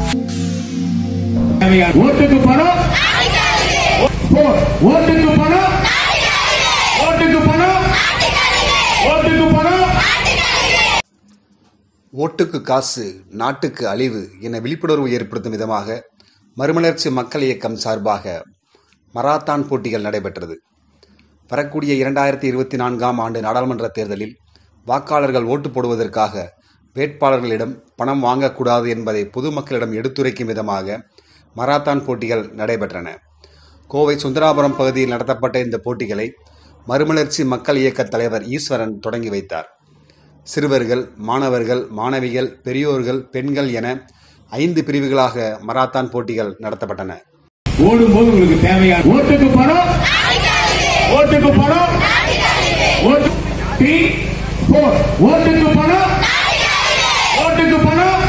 ஓட்டுக்கு பணம், ஓட்டுக்கு பணம், ஓட்டுக்கு பணம், ஓட்டுக்கு பணம். ஓட்டுக்கு காசு நாட்டுக்கு அழிவு என விழிப்புணர்வு ஏற்படுத்தும் விதமாக மறுமலர்ச்சி மக்கள் இயக்கம் சார்பாக மராத்தான் போட்டிகள் நடைபெற்றது. வரக்கூடிய 2024ஆம் ஆண்டு நாடாளுமன்ற தேர்தலில் வாக்காளர்கள் ஓட்டு போடுவதற்காக வேட்பாளர்களிடம் பணம் வாங்கக்கூடாது என்பதை பொதுமக்களிடம் எடுத்துரைக்கும் விதமாக மராத்தான் போட்டிகள் நடைபெற்றன. கோவை சுந்தராபுரம் பகுதியில் நடத்தப்பட்ட இந்த போட்டிகளை மறுமலர்ச்சி மக்கள் இயக்க தலைவர் ஈஸ்வரன் தொடங்கி வைத்தார். சிறுவர்கள், மாணவர்கள், மாணவிகள், பெரியோர்கள், பெண்கள் என 5 பிரிவுகளாக மராத்தான் போட்டிகள் நடத்தப்பட்டன. ஓடும்போது உங்களுக்கு தேவையான ஓட்டுக்கு பணம், ஓட்டுக்கு பணம், ஓட்டுக்கு பணம், ஓட்டுக்கு பணம்.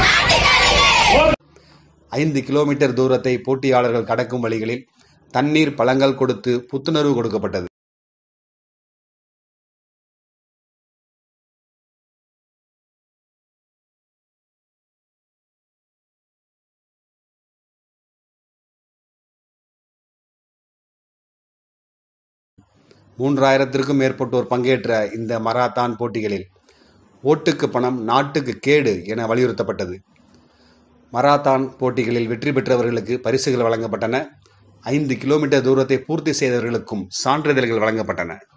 5 கிலோமீட்டர் தூரத்தை போட்டியாளர்கள் கடக்கும் வழிகளில் தண்ணீர், பழங்கள் கொடுத்து புத்துணர்வு கொடுக்கப்பட்டது. மூன்றாயிரத்திற்கும் மேற்பட்டோர் பங்கேற்ற இந்த மராத்தான் போட்டிகளில் ஓட்டுக்கு பணம் நாட்டுக்கு கேடு என வலியுறுத்தப்பட்டது. மராத்தான் போட்டிகளில் வெற்றி பெற்றவர்களுக்கு பரிசுகள் வழங்கப்பட்டன. 5 கிலோமீட்டர் தூரத்தை பூர்த்தி செய்தவர்களுக்கும் சான்றிதழ்கள் வழங்கப்பட்டன.